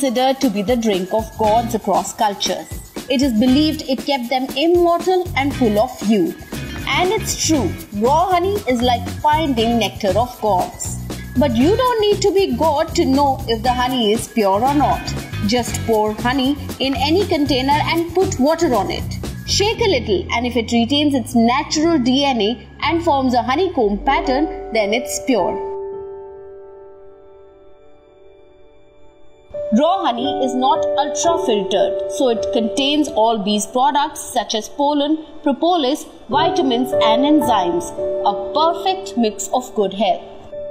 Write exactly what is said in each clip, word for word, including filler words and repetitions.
considered to be the drink of gods across cultures. It is believed it kept them immortal and full of youth. And it's true, raw honey is like finding nectar of gods. But you don't need to be God to know if the honey is pure or not. Just pour honey in any container and put water on it. Shake a little, and if it retains its natural D N A and forms a honeycomb pattern, then it's pure. Raw honey is not ultra-filtered, so it contains all bees products such as pollen, propolis, vitamins and enzymes. A perfect mix of good health.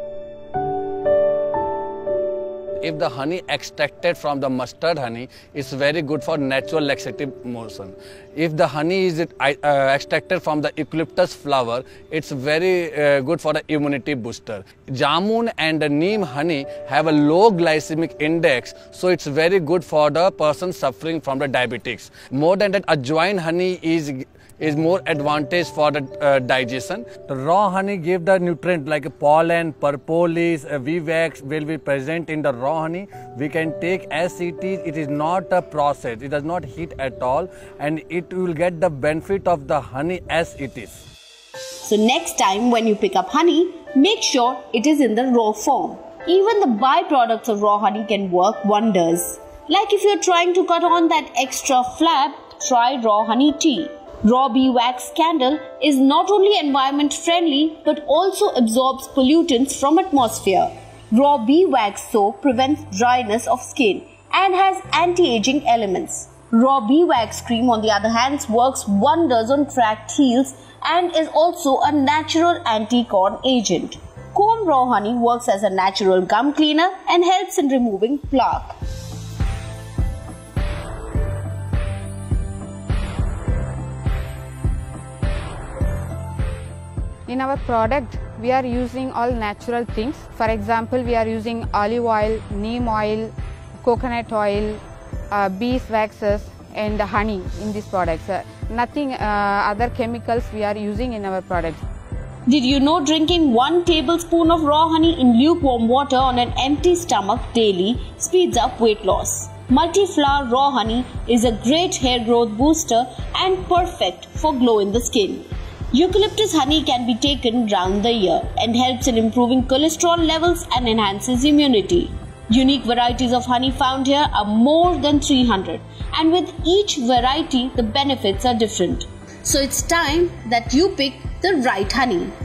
If the honey extracted from the mustard honey is very good for natural laxative motion. If the honey is uh, extracted from the eucalyptus flower, it's very uh, good for the immunity booster. Jamun and the neem honey have a low glycemic index, so it's very good for the person suffering from the diabetics. More than that, ajwain honey is is more advantage for the uh, digestion. The raw honey give the nutrient like pollen, propolis, uh, V-wax will be present in the raw honey. We can take as it is. It is not a process. It does not heat at all, and it will get the benefit of the honey as it is. So next time when you pick up honey, make sure it is in the raw form. Even the byproducts of raw honey can work wonders. Like if you're trying to cut on that extra flab, try raw honey tea. Raw bee wax candle is not only environment friendly but also absorbs pollutants from atmosphere. Raw bee wax soap prevents dryness of skin and has anti-aging elements. Raw bee wax cream on the other hand works wonders on cracked heels and is also a natural anti-corn agent. Comb raw honey works as a natural gum cleaner and helps in removing plaque. In our product, we are using all natural things. For example, we are using olive oil, neem oil, coconut oil, uh, bees waxes and honey in these products. Uh, nothing uh, other chemicals we are using in our products. Did you know drinking one tablespoon of raw honey in lukewarm water on an empty stomach daily speeds up weight loss? Multi-flower raw honey is a great hair growth booster and perfect for glow in the skin. Eucalyptus honey can be taken round the year and helps in improving cholesterol levels and enhances immunity. Unique varieties of honey found here are more than three hundred, and with each variety the benefits are different. So it's time that you pick the right honey.